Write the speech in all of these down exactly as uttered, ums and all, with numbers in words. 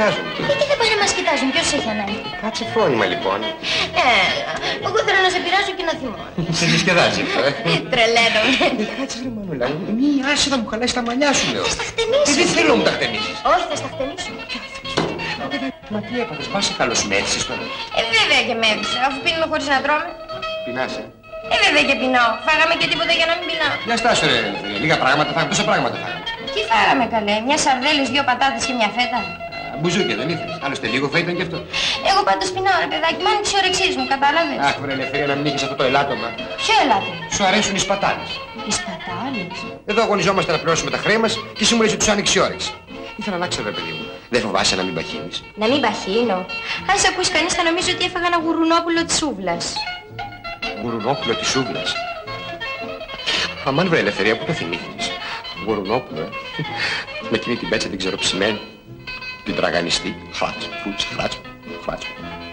κοιτάζουν. Γιατί δεν πάνε να μας κοιτάζουν, ποιος έχει ανάγκη. Κάτσε φρόνημα λοιπόν. Έλα, εγώ θέλω να σε πειράζω και να θυμώνω. Σε διασκεδάζει αυτό, ε. Τρελαίνομαι. Κάτσε βρε Μανούλα, μη άσε να μου χαλάσει τα μαλιά σου λέω. Θα στα χτενίσεις. Δεν θέλω να μου τα χτενίσεις. Όχι, θα στα χτενίσουμε. Μα τι έπαθες, πας σε καλώς με έδισες τώρα. Ε, βέβαια και με έδισα, αφού πίνουμε χωρίς να τρώμε. Πεινάσαι. Ε, βέβαια και πεινάω. Φάγαμε και τίποτα για να μην πεινάω. Για στάσου ρε, λίγα πράγματα φάγαμε, τόσα πράγματα φάγαμε. Τι φάγαμε καλέ, μια σαρδέλες, δύο πατάτες και μια φέτα. Μπουζούκια δεν ήθελες, άλλωστε λίγο θα ήταν και αυτό. Εγώ πάντως πεινάω ρε παιδάκι, μ' άνοιξε η όρεξής μου, κατάλαβες. Αχ βρε Ελευθερία, να μην είχες αυτό το ελάττωμα. Ποιο ελάττωμα? Σου αρέσουν οι σπατάλες. Οι σπατάλες? Εδώ αγωνιζόμαστε να πληρώσουμε τα χρέη μας και εσύ μου λες ότι τους άνοιξε η όρεξη. Ήθελα να ξέρω ρε παιδί μου, δεν φοβάσαι να μην παχύνεις? Να μην παχύνω? Αν σε ακούσει κανείς θα νομίζει ότι έφαγα ένα γουρουνόπουλο της σούβλας. Γουρουνόπουλο της σούβλας? Αμάν βρε Ελευθερία, πού το θυμήθηκες? Γουρουνόπουλο, ε. Με εκείνη την πέτσα την ξεροψημένη, την τραγανιστή, χράτσο, φούτς, χράτσο, χράτσο.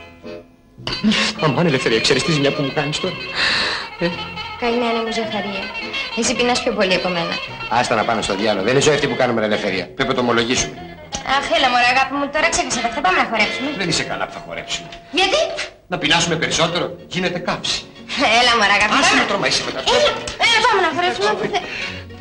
Αμάν Ελευθερία, ξέρεις τι ζημιά που μου κάνεις τώρα? Ε? Καημένη μου Ζαχαρία. Εσύ πεινάς πιο πολύ από μένα. Άστα να πάνω στο διάλογο. Δεν είναι ζωή αυτή που κάνουμε, ρε Ελευθερία. Πρέπει να το ομολογήσουμε. Αχ, έλα μωρέ αγάπη μου, τώρα ξέχασα τα αυτά. Πάμε να χορέψουμε. Δεν είσαι καλά που θα χορέψουμε. Γιατί? Να πεινάσουμε περισσότερο, γίνεται καύση. Έλα μωρέ αγάπη μου. Άσε να τρώμα είσαι μετά. Έλα, έλα πάμε να χορέψουμε όπου θε...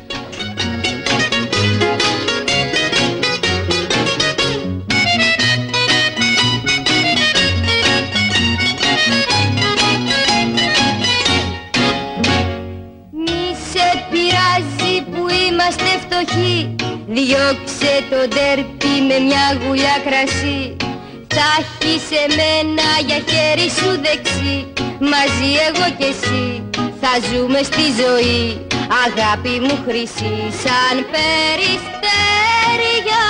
Διώξε το ντέρπι με μια γουλιά κρασί. Θα έχεις εμένα για χέρι σου δεξί. Μαζί εγώ κι εσύ θα ζούμε στη ζωή. Αγάπη μου χρυσή σαν περιστέρια.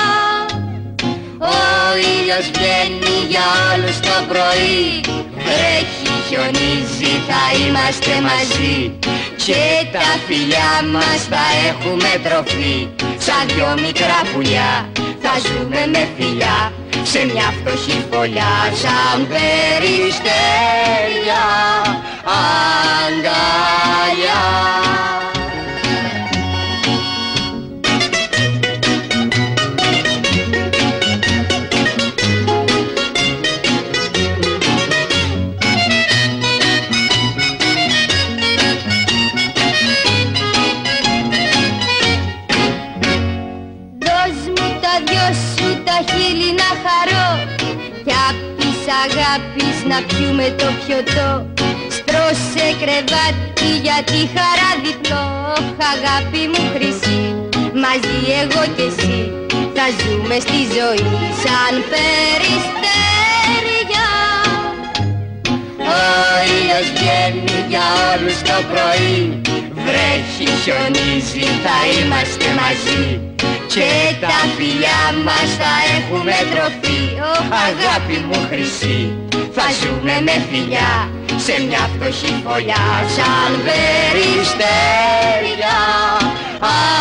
Ο ήλιος βγαίνει για όλους το πρωί. Βρέχει, χιονίζει, θα είμαστε μαζί. Και τα φιλιά μας θα έχουμε τροφή. Σαν δυο μικρά πουλιά θα ζούμε με φιλιά. Σε μια φτωχή φωλιά σαν περιστέρια. Αγκαλιά. Αγάπης να πιούμε το πιωτό. Στρώσε κρεβάτι για τη χαρά διπλό. Αγάπη μου χρυσή, μαζί εγώ κι εσύ θα ζούμε στη ζωή σαν περιστέρια. Ο ήλιος βγαίνει για όλους το πρωί. Βρέχει, χιονίζει, θα είμαστε μαζί. Και τα φιλιά μας θα έχουμε τροφή. Αγάπη μου χρυσή, θα ζούμε με φιλιά. Σε μια φτωχή φωλιά σαν περιστέρια.